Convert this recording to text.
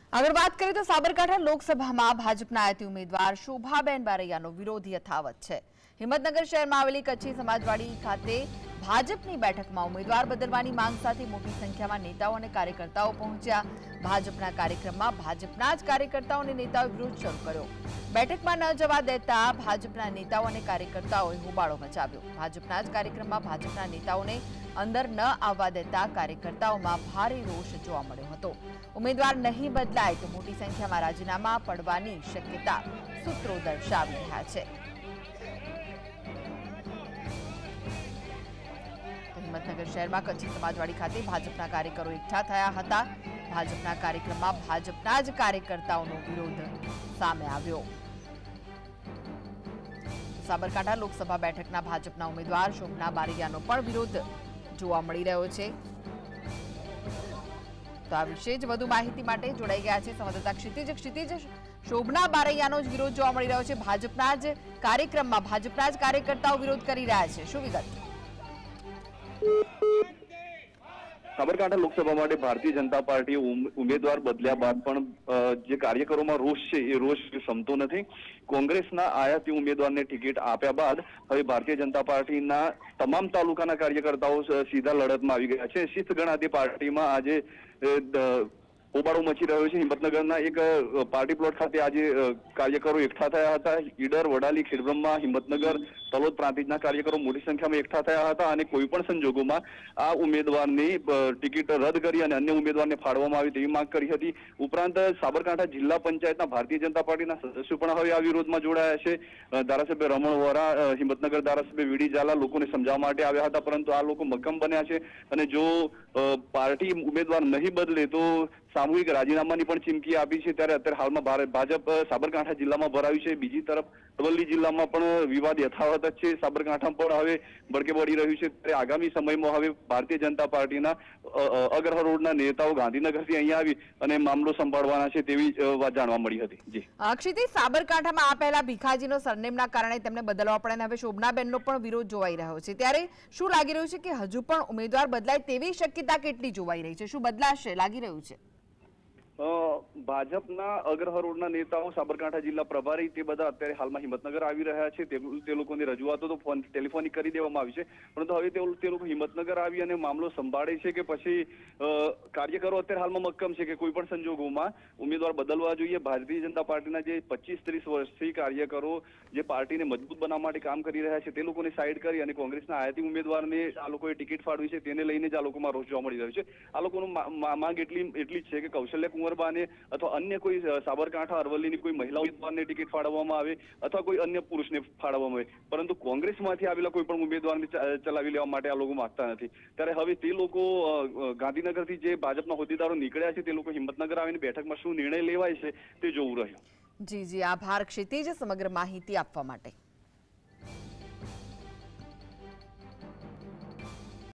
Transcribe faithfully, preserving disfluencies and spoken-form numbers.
આગળ વાત કરીએ તો સાબરકાંઠા લોકસભામાં ભાજપના આયાતી ઉમેદવાર શોભાબેન બારૈયાનો વિરોધ યથાવત છે। હિંમતનગર શહેરમાં આવેલી કચ્છી સમાજવાડી ખાતે ભાજપની બેઠકમાં ઉમેદવાર બદલવાની માંગ સાથે મોટી સંખ્યામાં નેતાઓ અને કાર્યકર્તાઓ પહોંચ્યા। ભાજપના કાર્યક્રમમાં ભાજપના જ કાર્યકર્તાઓ અને નેતાઓએ વિરોધ શરૂ કર્યો। બેઠકમાં ન જવા દેતા ભાજપના નેતાઓ અને કાર્યકર્તાઓએ હોબાળો મચાવ્યો। ભાજપના જ કાર્યક્રમમાં ભાજપના નેતાઓને અંદર ન આવવા દેતા કાર્યકર્તાઓમાં ભારે રોષ જોવા મળ્યો હતો। ઉમેદવાર નહીં બદલાય તો મોટી સંખ્યામાં રાજીનામા પડવાની શક્યતા સૂત્રો દર્શાવી રહ્યા છે। હિંમતનગર શહેરમાં કચ્છી સમાજવાડી ખાતે ભાજપના કાર્યકરો એકઠા થયા હતા। ભાજપના કાર્યક્રમમાં ભાજપના જ કાર્યકર્તાઓનો વિરોધ સામે આવ્યો। સાબરકાંઠા લોકસભા બેઠકના ભાજપના ઉમેદવાર શોભના બારૈયાનો પણ વિરોધ જોવા મળી રહ્યો છે। તો આ વિશે જ વધુ માહિતી માટે જોડાઈ ગયા છે સંવાદદાતા ક્ષિતિજ। ક્ષિતિજ, શોભના બારૈયાનો જ વિરોધ જોવા મળી રહ્યો છે। ભાજપના જ કાર્યક્રમમાં ભાજપના જ કાર્યકર્તાઓ વિરોધ કરી રહ્યા છે, શું વિગત? સાબરકાંઠા લોકસભા માટે ભારતીય જનતા પાર્ટીએ ઉમેદવાર બદલ્યા બાદ પણ જે કાર્યકરોમાં રોષ છે એ રોષ સમતો નથી। કોંગ્રેસના આયાતી ઉમેદવારને ટિકિટ આપ્યા બાદ હવે ભારતીય જનતા પાર્ટીના તમામ તાલુકાના કાર્યકર્તાઓ સીધા લડતમાં આવી ગયા છે। શિસ્ત ગણાતી પાર્ટીમાં આજે હોબાળો મચી રહ્યો છે। હિંમતનગરના એક પાર્ટી પ્લોટ ખાતે આજે કાર્યકરો એકઠા થયા હતા। ઈડર, વડાલી, ખેડબ્રહ્મા, હિંમતનગર, તલોદ પ્રાંતિજના કાર્યકરો મોટી સંખ્યામાં એકઠા થયા હતા અને કોઈ પણ સંજોગોમાં આ ઉમેદવારની ટિકિટ રદ કરી અને અન્ય ઉમેદવારને ફાળવવામાં આવે તેવી માંગ કરી હતી। ઉપરાંત સાબરકાંઠા જિલ્લા પંચાયતના ભારતીય જનતા પાર્ટીના સદસ્યો પણ હવે આ વિરોધમાં જોડાયા છે। ધારાસભ્ય રમણ વોરા, હિંમતનગર ધારાસભ્ય વીડી ઝાલા લોકોને સમજાવવા માટે આવ્યા હતા, પરંતુ આ લોકો મક્કમ બન્યા છે અને જો પાર્ટી ઉમેદવાર નહીં બદલે તો સામૂહિક રાજીનામાની પણ ચીમકી આપી છે। ત્યારે અત્યારે હાલમાં ભાજપ સાબરકાંઠા જિલ્લામાં ભરાયું છે। બીજી તરફ અરવલ્લી જિલ્લામાં પણ વિવાદ યથાવત જ છે। સાબરકાંઠા પણ હવે બળકે બળી રહ્યું છે। ત્યારે આગામી સમયમાં હવે ભારતીય જનતા પાર્ટીના અગ્રહ રોડના નેતાઓ ગાંધીનગરથી અહીંયા આવી અને મામલો સંભાળવાના છે તેવી વાત જાણવા મળી હતી। જી ક્ષિતિજ, સાબરકાંઠામાં આ પહેલા ભીખાજીનો સરનેમના કારણે તેમને બદલવા પડે અને હવે શોભનાબેનનો પણ વિરોધ જોવાઈ રહ્યો છે। ત્યારે શું લાગી રહ્યું છે કે હજુ પણ ઉમેદવાર બદલાય તેવી શક્યતા કેટલી જોવાઈ રહી છે? શું બદલાશે લાગી રહ્યું છે? ભાજપના અગ્રહ રોડના નેતાઓ, સાબરકાંઠા જિલ્લા પ્રભારી, તે બધા અત્યારે હાલમાં હિંમતનગર આવી રહ્યા છે। તે લોકોની રજૂઆતો તો ફોન ટેલિફોનિક કરી દેવામાં આવી છે, પરંતુ હવે તે લોકો હિંમતનગર આવી અને મામલો સંભાળે છે કે પછી કાર્યકરો અત્યારે હાલમાં મક્કમ છે કે કોઈ પણ સંજોગોમાં ઉમેદવાર બદલવા જોઈએ। ભારતીય જનતા પાર્ટીના જે પચીસ ત્રીસ વર્ષથી કાર્યકરો જે પાર્ટીને મજબૂત બનાવવા માટે કામ કરી રહ્યા છે તે લોકોને સાઈડ કરી અને કોંગ્રેસના આયાતી ઉમેદવારને આ લોકોએ ટિકિટ ફાળવી છે, તેને લઈને જ આ લોકોમાં રોષ જોવા મળી રહ્યો છે। આ લોકોનું માંગ એટલી એટલી જ છે કે કૌશલ્ય કુંવરબાને અથવા અન્ય કોઈ સાબરકાંઠા અરવલ્લીની કોઈ મહિલા ઉમેદવારને ટિકિટ ફાળવવામાં આવે અથવા કોઈ અન્ય પુરુષને ફાળવવામાં આવે, પરંતુ કોંગ્રેસમાંથી આવેલા કોઈ પણ ઉમેદવારને ચલાવી લેવા માટે આ લોકો માંગતા નથી। ત્યારે હવે તે લોકો ગાંધીનગરથી જે ભાજપના હોદ્દેદારો નીકળ્યા છે તે લોકો હિંમતનગર આવીને બેઠકમાં શું નિર્ણય લેવાય છે તે જોવું રહ્યું। જી જી આભાર ક્ષિતિજ સમગ્ર માહિતી આપવા માટે।